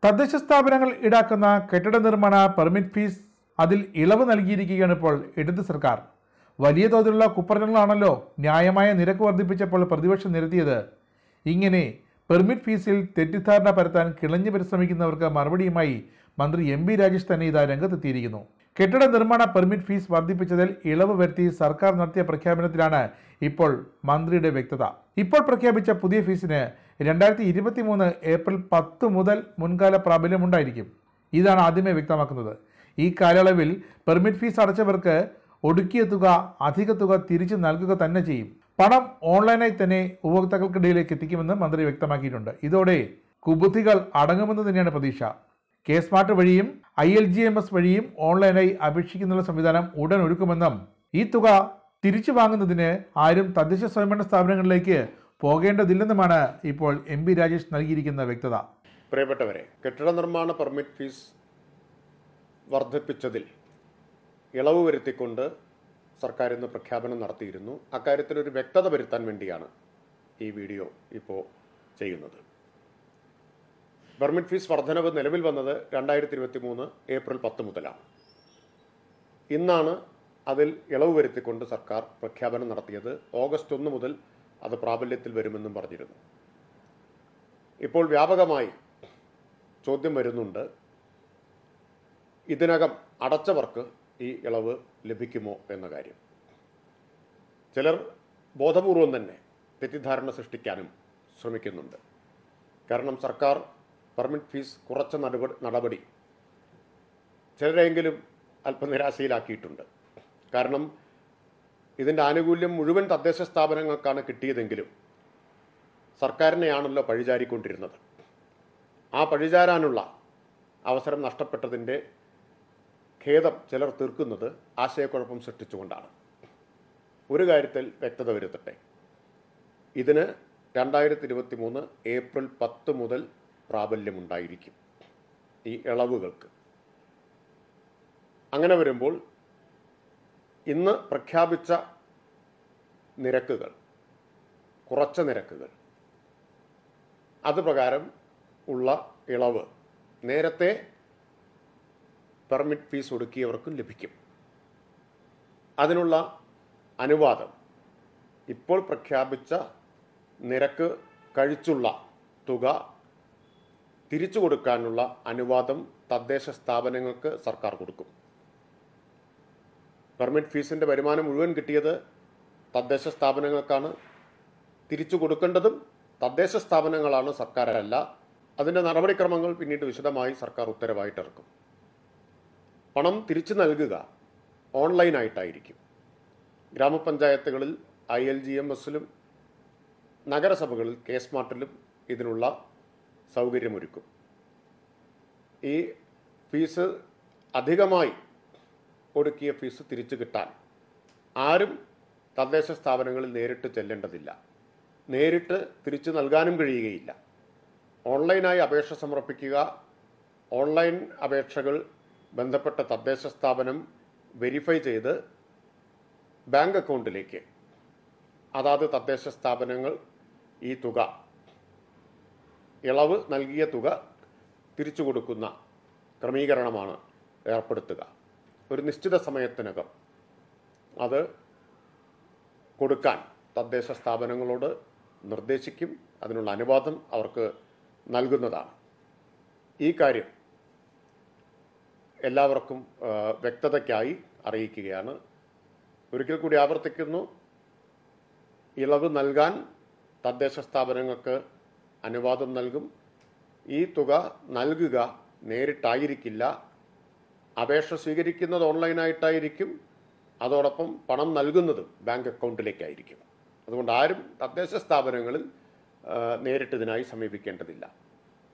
തദ്ദേശ സ്ഥാപനങ്ങൾ ഈടാക്കുന്ന കെട്ടിട നിർമ്മാണ പെർമിറ്റ് ഫീസ് അതിൽ ഇളവ് നൽകിയിരിക്കുകയാണ് ഇപ്പോൾ ഇടത് സർക്കാർ. വലിയ തോതിലുള്ള കുപ്രചരണങ്ങളാണല്ലോ ന്യായമായ നിരക്ക് വർദ്ധിപ്പിച്ചപ്പോൾ പ്രതിപക്ഷം നിരത്തിയത്. ഇങ്ങനെ പെർമിറ്റ് ഫീസിൽ തെറ്റിദ്ധാരണ പരത്താൻ കിളഞ്ഞു പരിശ്രമിക്കുന്നവർക്ക് മറുപടിയുമായി മന്ത്രി എം ബി രാജേഷ് തന്നെ ഇതാ രംഗത്തെത്തിയിരിക്കുന്നു. കെട്ടിട നിർമ്മാണ പെർമിറ്റ് ഫീസ് വർദ്ധിപ്പിച്ചതിൽ ഇളവ് വരുത്തി സർക്കാർ നടത്തിയ പ്രഖ്യാപനത്തിലാണ് ഇപ്പോൾ മന്ത്രിയുടെ വ്യക്തത. ഇപ്പോൾ പ്രഖ്യാപിച്ച പുതിയ ഫീസിന് 2023 ഏപ്രിൽ 10 മുതൽ മുൻകാല പ്രാബല്യമുണ്ടായിരിക്കും. ഇതാണ് ആദ്യമേ വ്യക്തമാക്കുന്നത്. ഈ കാലയളവിൽ പെർമിറ്റ് ഫീസ് അടച്ചവർക്ക് ഒടുക്കിയ തുക അധിക തുക തിരിച്ചു നൽകുക തന്നെ ചെയ്യും. പണം ഓൺലൈനായി തന്നെ ഉപഭോക്താക്കൾക്കിടയിലേക്ക് എത്തിക്കുമെന്ന് മന്ത്രി വ്യക്തമാക്കിയിട്ടുണ്ട്. ഇതോടെ കുബുദ്ധികൾ അടങ്ങുമെന്ന് തന്നെയാണ് പ്രതീക്ഷ. കെ സ്മാർട്ട് വഴിയും ILGMS വഴിയും ഓൺലൈനായി അപേക്ഷിക്കുന്ന സംവിധാനം ഉടൻ ഒരുക്കുമെന്നും ഈ തുക തിരിച്ചു വാങ്ങുന്നതിന് ആരും തദ്ദേശ സ്വയംഭരണ സ്ഥാപനങ്ങളിലേക്ക് പോകേണ്ടതില്ലെന്നുമാണ് ഇപ്പോൾ എം ബി രാജേഷ് നൽകിയിരിക്കുന്ന വ്യക്തത. പ്രിയപ്പെട്ടവരെ, കെട്ടിട നിർമ്മാണ പെർമിറ്റ് ഫീസ് വർദ്ധിപ്പിച്ചതിൽ ഇളവ് വരുത്തിക്കൊണ്ട് സർക്കാർ ഇന്ന് പ്രഖ്യാപനം നടത്തിയിരുന്നു. അക്കാര്യത്തിൽ ഒരു വ്യക്തത വരുത്താൻ വേണ്ടിയാണ് ഈ വീഡിയോ ഇപ്പോൾ ചെയ്യുന്നത്. പെർമിറ്റ് ഫീസ് വർധനവ് നിലവിൽ വന്നത് 2023 ഏപ്രിൽ 10 മുതലാണ്. ഇന്നാണ് അതിൽ ഇളവ് വരുത്തിക്കൊണ്ട് സർക്കാർ പ്രഖ്യാപനം നടത്തിയത്. ഓഗസ്റ്റ് 1 മുതൽ അത് പ്രാബല്യത്തിൽ വരുമെന്നും പറഞ്ഞിരുന്നു. ഇപ്പോൾ വ്യാപകമായി ചോദ്യം വരുന്നുണ്ട്, ഇതിനകം അടച്ചവർക്ക് ഈ ഇളവ് ലഭിക്കുമോ എന്ന കാര്യം. ചിലർ ബോധപൂർവം തന്നെ തെറ്റിദ്ധാരണ സൃഷ്ടിക്കാനും ശ്രമിക്കുന്നുണ്ട്. കാരണം സർക്കാർ പെർമിറ്റ് ഫീസ് കുറച്ച നടപടി ചിലരെങ്കിലും അല്പനിരാശയിലാക്കിയിട്ടുണ്ട്. കാരണം ഇതിൻ്റെ ആനുകൂല്യം മുഴുവൻ തദ്ദേശ സ്ഥാപനങ്ങൾക്കാണ് കിട്ടിയതെങ്കിലും സർക്കാരിനെയാണല്ലോ പഴിചാരിക്കൊണ്ടിരുന്നത്. ആ പഴിചാരാനുള്ള അവസരം നഷ്ടപ്പെട്ടതിൻ്റെ ഖേദം ചിലർ തീർക്കുന്നത് ആശയക്കുഴപ്പം സൃഷ്ടിച്ചുകൊണ്ടാണ്. ഒരു കാര്യത്തിൽ വ്യക്തത വരുത്തട്ടെ, ഇതിന് 2023 ഏപ്രിൽ 10 മുതൽ പ്രാബല്യമുണ്ടായിരിക്കും ഈ ഇളവുകൾക്ക്. അങ്ങനെ വരുമ്പോൾ ഇന്ന് പ്രഖ്യാപിച്ച നിരക്കുകൾ, കുറച്ച നിരക്കുകൾ, അതുപ്രകാരം ഉള്ള ഇളവ് നേരത്തെ പെർമിറ്റ് ഫീസ് ഒടുക്കിയവർക്കും ലഭിക്കും. അതിനുള്ള അനുവാദം ഇപ്പോൾ പ്രഖ്യാപിച്ച നിരക്ക് കഴിച്ചുള്ള തുക തിരിച്ചു കൊടുക്കാനുള്ള അനുവാദം തദ്ദേശ സ്ഥാപനങ്ങൾക്ക് സർക്കാർ കൊടുക്കും. പെർമിറ്റ് ഫീസിൻ്റെ വരുമാനം മുഴുവൻ കിട്ടിയത് തദ്ദേശ സ്ഥാപനങ്ങൾക്കാണ്. തിരിച്ചു കൊടുക്കേണ്ടതും തദ്ദേശ സ്ഥാപനങ്ങളാണ്, സർക്കാരല്ല. അതിൻ്റെ നടപടിക്രമങ്ങൾ പിന്നീട് വിശദമായി സർക്കാർ ഉത്തരവായിട്ടിറക്കും. പണം തിരിച്ചു നൽകുക ഓൺലൈനായിട്ടായിരിക്കും. ഗ്രാമപഞ്ചായത്തുകളിൽ ILGMSലും നഗരസഭകളിൽ കെ സ്മാർട്ടിലും ഇതിനുള്ള സൗകര്യമൊരുക്കും. ഈ ഫീസ് അധികമായി ഒടുക്കിയ ഫീസ് തിരിച്ചു കിട്ടാൻ ആരും തദ്ദേശ സ്ഥാപനങ്ങളിൽ നേരിട്ട് ചെല്ലേണ്ടതില്ല. നേരിട്ട് തിരിച്ചു നൽകാനും കഴിയുകയില്ല. ഓൺലൈനായി അപേക്ഷ സമർപ്പിക്കുക. ഓൺലൈൻ അപേക്ഷകൾ ബന്ധപ്പെട്ട തദ്ദേശ സ്ഥാപനം വെരിഫൈ ചെയ്ത് ബാങ്ക് അക്കൗണ്ടിലേക്ക് അതാത് തദ്ദേശ സ്ഥാപനങ്ങൾ ഈ തുക, ഇളവ് നൽകിയ തുക തിരിച്ചു കൊടുക്കുന്ന ക്രമീകരണമാണ് ഏർപ്പെടുത്തുക. ഒരു നിശ്ചിത സമയത്തിനകം അത് കൊടുക്കാൻ തദ്ദേശ സ്ഥാപനങ്ങളോട് നിർദ്ദേശിക്കും. അതിനുള്ള അനുവാദം അവർക്ക് നൽകുന്നതാണ്. ഈ കാര്യം എല്ലാവർക്കും വ്യക്തതയ്ക്കായി അറിയിക്കുകയാണ്. ഒരിക്കൽ കൂടി ആവർത്തിക്കുന്നു, ഇളവ് നൽകാൻ തദ്ദേശ സ്ഥാപനങ്ങൾക്ക് അനുവാദം നൽകും. ഈ തുക നൽകുക നേരിട്ടായിരിക്കില്ല. അപേക്ഷ സ്വീകരിക്കുന്നത് ഓൺലൈനായിട്ടായിരിക്കും. അതോടൊപ്പം പണം നൽകുന്നതും ബാങ്ക് അക്കൗണ്ടിലേക്കായിരിക്കും. അതുകൊണ്ട് ആരും തദ്ദേശ സ്ഥാപനങ്ങളിൽ നേരിട്ട് ഇതിനായി സമീപിക്കേണ്ടതില്ല.